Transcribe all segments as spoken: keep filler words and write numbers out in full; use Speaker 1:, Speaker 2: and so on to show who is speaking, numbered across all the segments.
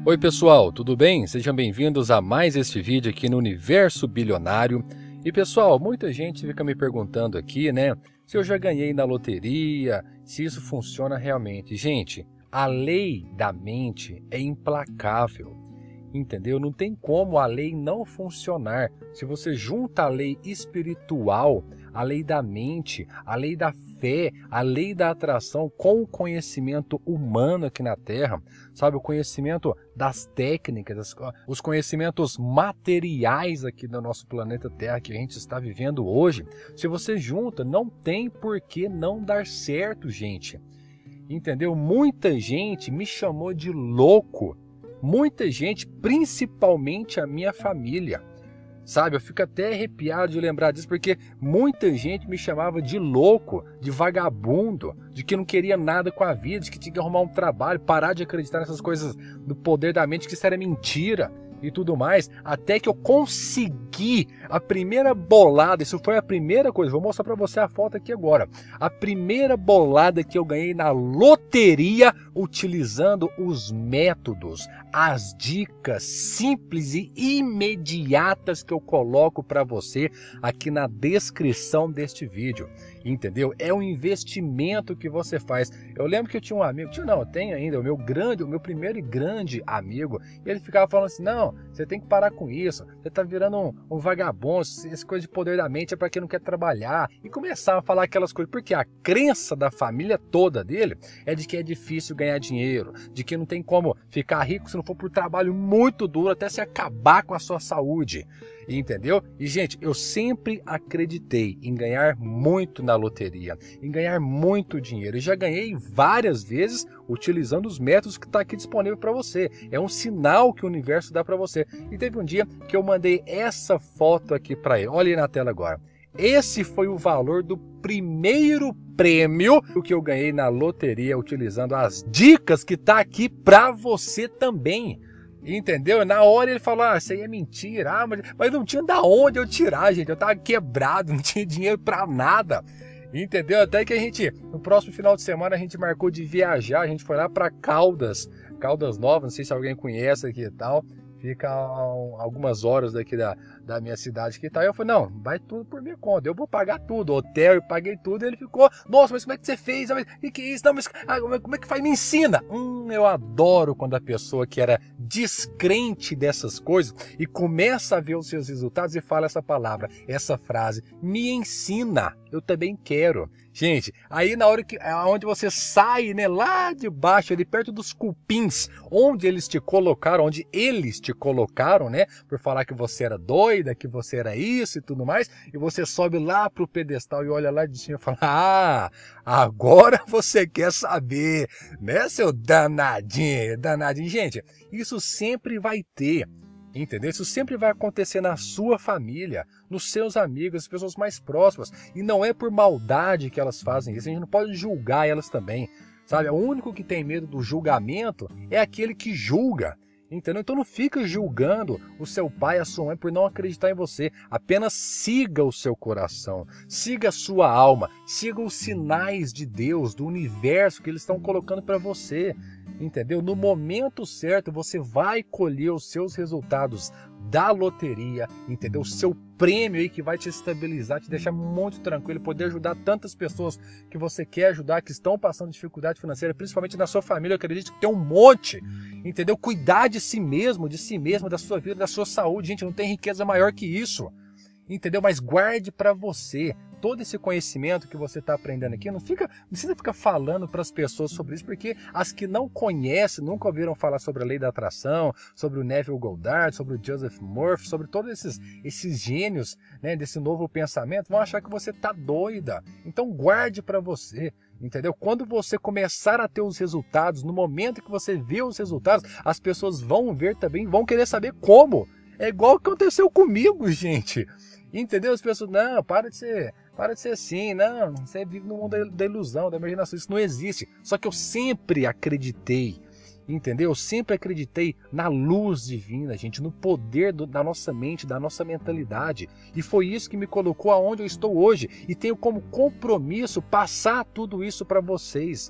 Speaker 1: Oi pessoal, tudo bem? Sejam bem-vindos a mais este vídeo aqui no Universo Bilionário. E pessoal, muita gente fica me perguntando aqui, né, se eu já ganhei na loteria, se isso funciona realmente. Gente, a lei da mente é implacável, entendeu? Não tem como a lei não funcionar. Se você junta a lei espiritual, a lei da mente, a lei da fé, a lei da atração com o conhecimento humano aqui na Terra, sabe, o conhecimento das técnicas, os conhecimentos materiais aqui do nosso planeta Terra que a gente está vivendo hoje, se você junta, não tem por que não dar certo, gente. Entendeu? Muita gente me chamou de louco. Muita gente, principalmente a minha família, sabe? Eu fico até arrepiado de lembrar disso, porque muita gente me chamava de louco, de vagabundo, de que não queria nada com a vida, de que tinha que arrumar um trabalho, parar de acreditar nessas coisas do poder da mente, que isso era mentira e tudo mais, até que eu consegui a primeira bolada. Isso foi a primeira coisa, vou mostrar para você a foto aqui agora. A primeira bolada que eu ganhei na loteria, utilizando os métodos, as dicas simples e imediatas que eu coloco para você aqui na descrição deste vídeo. Entendeu? É um investimento que você faz. Eu lembro que eu tinha um amigo, tinha, não, eu tenho ainda, o meu grande, o meu primeiro e grande amigo, e ele ficava falando assim, não, você tem que parar com isso, você tá virando um, um vagabundo, essa coisa de poder da mente é para quem não quer trabalhar, e começava a falar aquelas coisas, porque a crença da família toda dele é de que é difícil ganhar dinheiro, de que não tem como ficar rico se não for por trabalho muito duro, até se acabar com a sua saúde. Entendeu? E gente, eu sempre acreditei em ganhar muito na loteria, em ganhar muito dinheiro. E já ganhei várias vezes utilizando os métodos que está aqui disponível para você. É um sinal que o universo dá para você. E teve um dia que eu mandei essa foto aqui para ele. Olha aí na tela agora. Esse foi o valor do primeiro prêmio que eu ganhei na loteria, utilizando as dicas que tá aqui para você também. Entendeu? Na hora ele falou, ah, isso aí é mentira, ah, mas, mas não tinha da onde eu tirar, gente, eu tava quebrado, não tinha dinheiro pra nada, entendeu? Até que a gente, no próximo final de semana, a gente marcou de viajar, a gente foi lá pra Caldas, Caldas Novas, não sei se alguém conhece aqui e tal, fica algumas horas daqui da, da minha cidade aqui e tal. E eu falei, não, vai tudo por minha conta, eu vou pagar tudo, hotel, eu paguei tudo. E ele ficou, nossa, mas como é que você fez? O que, que é isso? Não, mas ah, como é que faz? Me ensina. Hum, eu adoro quando a pessoa que era descrente dessas coisas e começa a ver os seus resultados e fala essa palavra, essa frase, me ensina, eu também quero. Gente, aí na hora que, onde você sai, né, lá de baixo, ali perto dos cupins, onde eles te colocaram, onde eles te colocaram, né, por falar que você era doida, que você era isso e tudo mais, e você sobe lá pro pedestal e olha lá de cima e fala, ah, agora você quer saber, né, seu danadinho, danadinho. Gente, isso sempre vai ter. Entendeu? Isso sempre vai acontecer na sua família, nos seus amigos, as pessoas mais próximas. E não é por maldade que elas fazem isso. A gente não pode julgar elas também. Sabe? O único que tem medo do julgamento é aquele que julga. Entendeu? Então não fica julgando o seu pai, a sua mãe por não acreditar em você. Apenas siga o seu coração, siga a sua alma, siga os sinais de Deus, do universo que eles estão colocando para você. Entendeu? No momento certo você vai colher os seus resultados da loteria, entendeu? O seu prêmio aí que vai te estabilizar, te deixar muito tranquilo, poder ajudar tantas pessoas que você quer ajudar, que estão passando dificuldade financeira, principalmente na sua família. Eu acredito que tem um monte, entendeu? Cuidar de si mesmo, de si mesmo, da sua vida, da sua saúde. Gente, não tem riqueza maior que isso. Entendeu? Mas guarde para você todo esse conhecimento que você está aprendendo aqui. Não fica, não precisa ficar falando para as pessoas sobre isso, porque as que não conhecem, nunca ouviram falar sobre a lei da atração, sobre o Neville Goddard, sobre o Joseph Murphy, sobre todos esses, esses gênios, né, desse novo pensamento, vão achar que você está doida. Então guarde para você. Entendeu? Quando você começar a ter os resultados, no momento que você vê os resultados, as pessoas vão ver também, vão querer saber como. É igual o que aconteceu comigo, gente. Entendeu? As pessoas, não, para de ser, para de ser assim, não, você vive no mundo da ilusão, da imaginação, isso não existe. Só que eu sempre acreditei, entendeu? Eu sempre acreditei na luz divina, gente, no poder do, da nossa mente, da nossa mentalidade. E foi isso que me colocou aonde eu estou hoje. E tenho como compromisso passar tudo isso para vocês.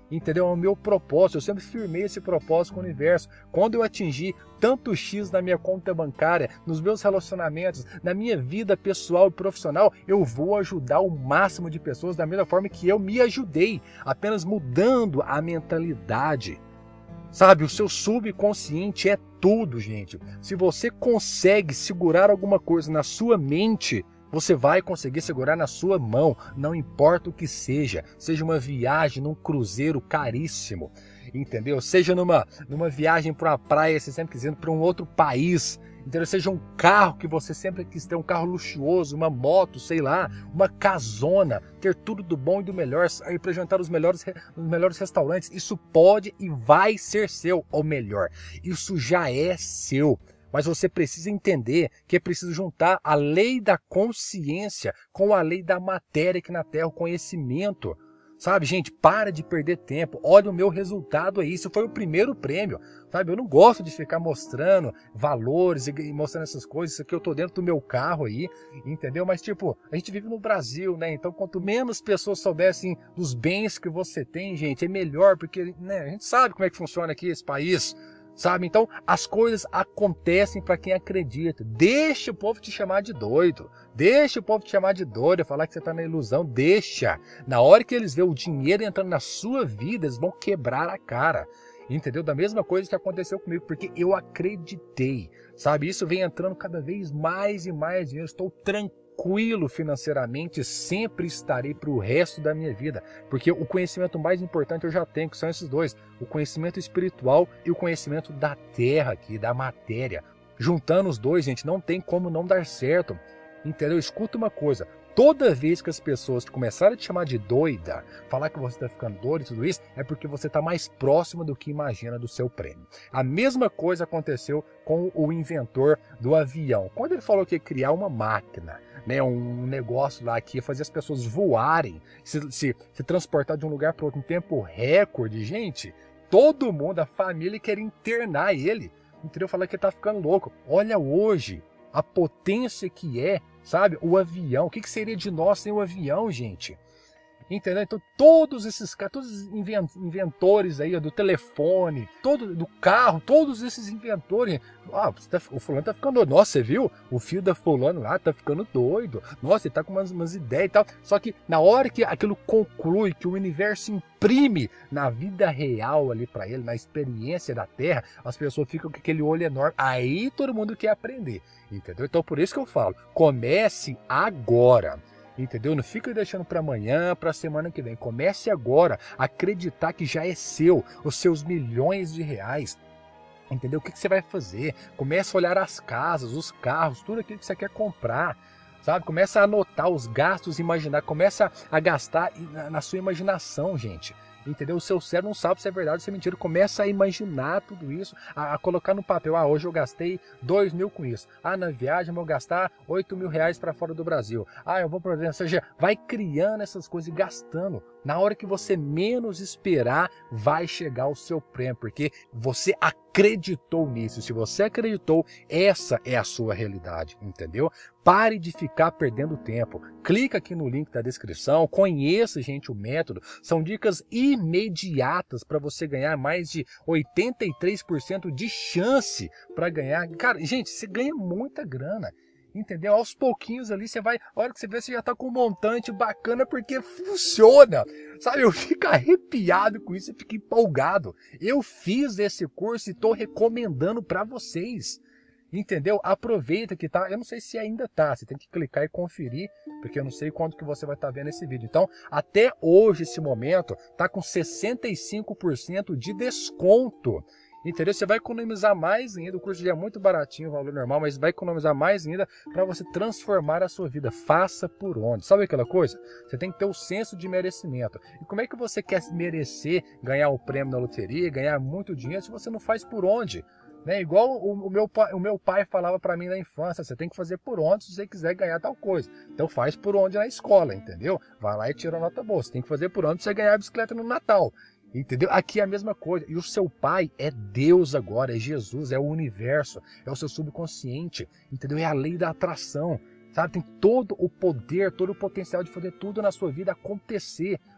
Speaker 1: Entendeu? É o meu propósito. Eu sempre firmei esse propósito com o universo. Quando eu atingir tanto X na minha conta bancária, nos meus relacionamentos, na minha vida pessoal e profissional, eu vou ajudar o máximo de pessoas da mesma forma que eu me ajudei, apenas mudando a mentalidade. Sabe, o seu subconsciente é tudo, gente. Se você consegue segurar alguma coisa na sua mente, você vai conseguir segurar na sua mão, não importa o que seja. Seja uma viagem num cruzeiro caríssimo, entendeu? Seja numa, numa viagem para uma praia, você sempre quis ir para um outro país, entendeu? Seja um carro que você sempre quis ter, um carro luxuoso, uma moto, sei lá, uma casona, ter tudo do bom e do melhor, ir para jantar nos melhores, nos melhores restaurantes. Isso pode e vai ser seu, ou melhor, isso já é seu. Mas você precisa entender que é preciso juntar a lei da consciência com a lei da matéria aqui na Terra, o conhecimento. Sabe, gente, para de perder tempo. Olha o meu resultado aí. Isso foi o primeiro prêmio. Sabe, eu não gosto de ficar mostrando valores e mostrando essas coisas. Isso aqui eu tô dentro do meu carro aí, entendeu? Mas, tipo, a gente vive no Brasil, né? Então, quanto menos pessoas soubessem dos bens que você tem, gente, é melhor, porque, né, a gente sabe como é que funciona aqui esse país. Sabe? Então, as coisas acontecem para quem acredita. Deixa o povo te chamar de doido. Deixa o povo te chamar de doido, falar que você está na ilusão. Deixa. Na hora que eles verem o dinheiro entrando na sua vida, eles vão quebrar a cara. Entendeu? Da mesma coisa que aconteceu comigo, porque eu acreditei. Sabe? Isso vem entrando cada vez mais e mais dinheiro. Estou tranquilo. Tranquilo financeiramente, sempre estarei para o resto da minha vida, porque o conhecimento mais importante eu já tenho, que são esses dois, o conhecimento espiritual e o conhecimento da terra aqui, da matéria. Juntando os dois, gente, não tem como não dar certo, entendeu? Escuta uma coisa, toda vez que as pessoas começarem a te chamar de doida, falar que você está ficando doido e tudo isso, é porque você está mais próximo do que imagina do seu prêmio. A mesma coisa aconteceu com o inventor do avião. Quando ele falou que ia criar uma máquina, né, um negócio lá que ia fazer as pessoas voarem, se, se, se transportar de um lugar para outro em tempo recorde, gente, todo mundo, a família, queria internar ele, entendeu? Falar que ele tá ficando louco. Olha hoje a potência que é, sabe, o avião. O que, que seria de nós sem o avião, gente? Entendeu? Então todos esses caras, todos os inventores aí do telefone, todo, do carro, todos esses inventores, ah, tá, o fulano tá ficando doido. Nossa, você viu? O filho da fulano lá tá ficando doido. Nossa, ele tá com umas, umas ideias e tal. Só que na hora que aquilo conclui, que o universo imprime na vida real ali para ele, na experiência da Terra, as pessoas ficam com aquele olho enorme. Aí todo mundo quer aprender, entendeu? Então por isso que eu falo, comece agora. Entendeu? Não fica deixando para amanhã, para a semana que vem. Comece agora a acreditar que já é seu, os seus milhões de reais. Entendeu? O que, que você vai fazer? Comece a olhar as casas, os carros, tudo aquilo que você quer comprar. Sabe? Começa a anotar os gastos, imaginar. Começa a gastar na sua imaginação, gente. Entendeu? O seu cérebro não sabe se é verdade ou se é mentira. Começa a imaginar tudo isso, a, a colocar no papel. Ah, hoje eu gastei dois mil com isso. Ah, na viagem eu vou gastar oito mil reais para fora do Brasil. Ah, eu vou para ou seja, vai criando essas coisas e gastando. Na hora que você menos esperar, vai chegar o seu prêmio, porque você acreditou nisso. Se você acreditou, essa é a sua realidade, entendeu? Pare de ficar perdendo tempo. Clica aqui no link da descrição, conheça, gente, o método. São dicas imediatas para você ganhar mais de oitenta e três por cento de chance para ganhar. Cara, gente, você ganha muita grana. Entendeu? Aos pouquinhos ali você vai, a hora que você vê, você já tá com um montante bacana porque funciona. Sabe, eu fico arrepiado com isso, eu fico empolgado. Eu fiz esse curso e tô recomendando para vocês. Entendeu? Aproveita que tá, eu não sei se ainda tá, você tem que clicar e conferir, porque eu não sei quando que você vai estar vendo esse vídeo. Então, até hoje, esse momento, tá com sessenta e cinco por cento de desconto. Entendeu? Você vai economizar mais ainda, o curso já é muito baratinho, o valor normal, mas vai economizar mais ainda para você transformar a sua vida. Faça por onde? Sabe aquela coisa? Você tem que ter o senso de merecimento. E como é que você quer merecer ganhar o prêmio na loteria, ganhar muito dinheiro, se você não faz por onde? Né? Igual o, o, meu pai, o meu pai falava para mim na infância, você tem que fazer por onde se você quiser ganhar tal coisa. Então faz por onde na escola, entendeu? Vai lá e tira a nota boa. Você tem que fazer por onde você ganhar a bicicleta no Natal. Entendeu? Aqui é a mesma coisa. E o seu pai é Deus agora, é Jesus, é o universo, é o seu subconsciente, entendeu? É a lei da atração, sabe? Tem todo o poder, todo o potencial de fazer tudo na sua vida acontecer.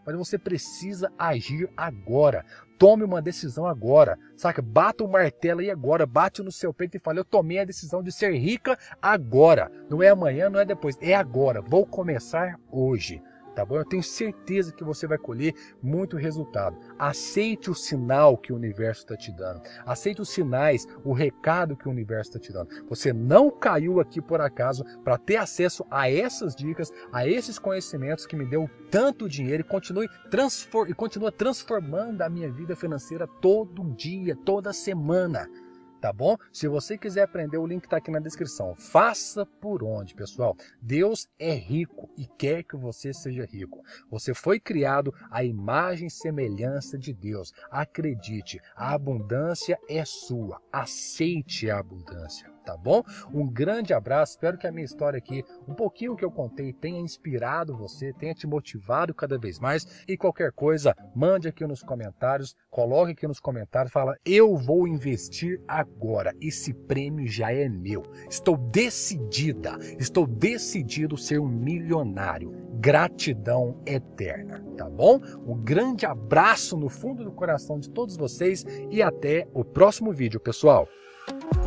Speaker 1: mas você precisa agir agora. Tome uma decisão agora, saca? Bata o martelo aí agora, bate no seu peito e fala, eu tomei a decisão de ser rica agora. Não é amanhã, não é depois, é agora. Vou começar hoje. Tá bom? Eu tenho certeza que você vai colher muito resultado. Aceite o sinal que o universo está te dando. Aceite os sinais, o recado que o universo está te dando. Você não caiu aqui por acaso para ter acesso a essas dicas, a esses conhecimentos que me deu tanto dinheiro e, continue transfor- e continua transformando a minha vida financeira todo dia, toda semana. Tá bom? Se você quiser aprender, o link está aqui na descrição. Faça por onde, pessoal? Deus é rico e quer que você seja rico. Você foi criado à imagem e semelhança de Deus. Acredite, a abundância é sua. Aceite a abundância. Tá bom? Um grande abraço, espero que a minha história aqui, um pouquinho que eu contei, tenha inspirado você, tenha te motivado cada vez mais. E qualquer coisa, mande aqui nos comentários, coloque aqui nos comentários, fala, eu vou investir agora, esse prêmio já é meu. Estou decidida, estou decidido ser um milionário. Gratidão eterna, tá bom? Um grande abraço no fundo do coração de todos vocês e até o próximo vídeo, pessoal.